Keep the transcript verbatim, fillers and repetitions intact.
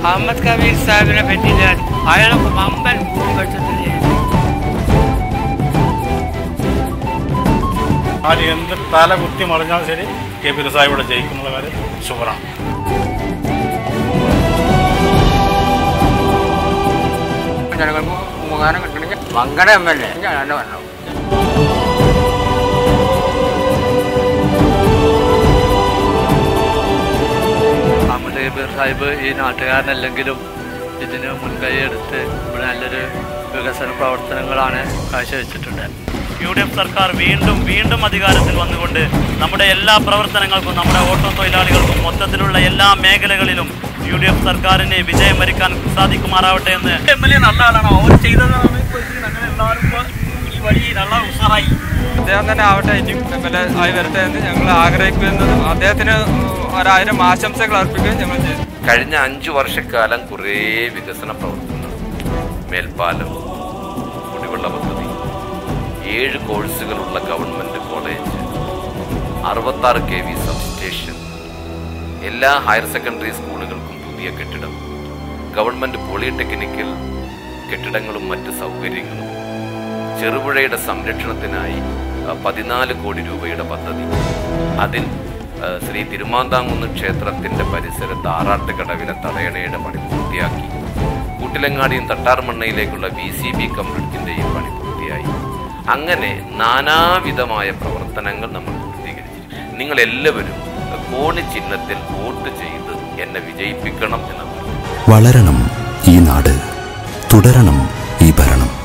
Ahmed kabeer sahibine പറ്റിയില്ല. അയാളൊക്കെ വമ്പൻ ഭൂരിപക്ഷത്തിൽ ആര് എന്ത് തല കുത്തി മറിഞ്ഞാലും ശരി കബീർ സാഹിബ് ജയിക്കുന്നുള്ള കാര്യം ഷുവറാണ്. ജനങ്ങൾക്ക് ഉപകാരം കിട്ടണമെങ്കിൽ മങ്കട എം എൽ എ ഞാൻ പറഞ്ഞു. അഹമ്മദ് കബീർ സാഹിബ് ഈ നാട്ടുകാരനല്ലെങ്കിലും ഇതിന് മുൻകൈ എടുത്ത് ഇവിടെ നല്ലൊരു വികസന പ്രവർത്തനങ്ങളാണ് കാഴ്ചവെച്ചിട്ടുണ്ട്. യു ഡി എഫ് സർക്കാർ വീണ്ടും വീണ്ടും അധികാരത്തിൽ വന്നുകൊണ്ട് നമ്മുടെ എല്ലാ പ്രവർത്തനങ്ങൾക്കും നമ്മുടെ ഓട്ടോ തൊഴിലാളികൾക്കും മൊത്തത്തിലുള്ള എല്ലാ മേഖലകളിലും യു ഡി എഫ് സർക്കാരിനെ വിജയം വരിക്കാൻ സാധിക്കുമാറാവട്ടെ എന്ന്. എം എൽ എ നല്ല ആളാണോ അവർ ചെയ്തതാണ്. ഈ വഴി നല്ല ഉഷാറായി അദ്ദേഹം തന്നെ ആവട്ടെ ഇനിയും എം എൽ എ ആയി വരട്ടെ എന്ന് ഞങ്ങൾ ആഗ്രഹിക്കുന്നതും അദ്ദേഹത്തിന് ഒരായിരം ആശംസകൾ അർപ്പിക്കുകയും ഞങ്ങൾ ചെയ്തു. കഴിഞ്ഞ അഞ്ചു വർഷക്കാലം കുറേ വികസന പ്രവർത്തനങ്ങൾ, മേൽപ്പാലം, കുടിവെള്ള പദ്ധതി, ഏഴ് കോഴ്സുകളുള്ള ഗവൺമെന്റ് കോളേജ്, അറുപത്താറ് കെ വി സബ്സ്റ്റേഷൻ, എല്ലാ ഹയർ സെക്കൻഡറി സ്കൂളുകൾക്കും പുതിയ കെട്ടിടം, ഗവൺമെന്റ് പോളിടെക്നിക്കൽ കെട്ടിടങ്ങളും മറ്റ് സൗകര്യങ്ങളും, ചെറുപുഴയുടെ സംരക്ഷണത്തിനായി പതിനാല് കോടി രൂപയുടെ പദ്ധതി, അതിൽ ശ്രീ തിരുമാന്താംകുന്ന് ക്ഷേത്രത്തിന്റെ പരിസരത്ത് ആറാട്ടുകടവിലെ തടയണയുടെ പണി പൂർത്തിയാക്കി, കൂട്ടിലങ്ങാടിയും തട്ടാർമണ്ണയിലേക്കുള്ള വി സി ബി കംപ്ലീറ്റിന്റെയും പണി പൂർത്തിയായി. അങ്ങനെ നാനാവിധമായ പ്രവർത്തനങ്ങൾ നമ്മൾ പൂർത്തീകരിച്ചു. നിങ്ങൾ എല്ലാവരും കോണി ചിഹ്നത്തിൽ വോട്ട് ചെയ്ത് എന്നെ വിജയിപ്പിക്കണം എന്ന് പറഞ്ഞു. വളരണം ഈ നാട്, തുടരണം ഈ ഭരണം.